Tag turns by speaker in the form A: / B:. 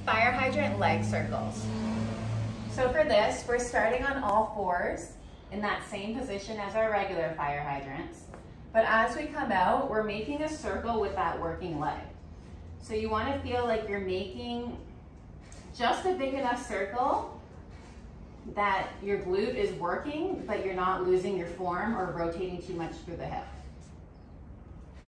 A: fire hydrant leg circles. So for this, we're starting on all fours in that same position as our regular fire hydrants. But as we come out, we're making a circle with that working leg. So you want to feel like you're making just a big enough circle that your glute is working, but you're not losing your form or rotating too much through the hip.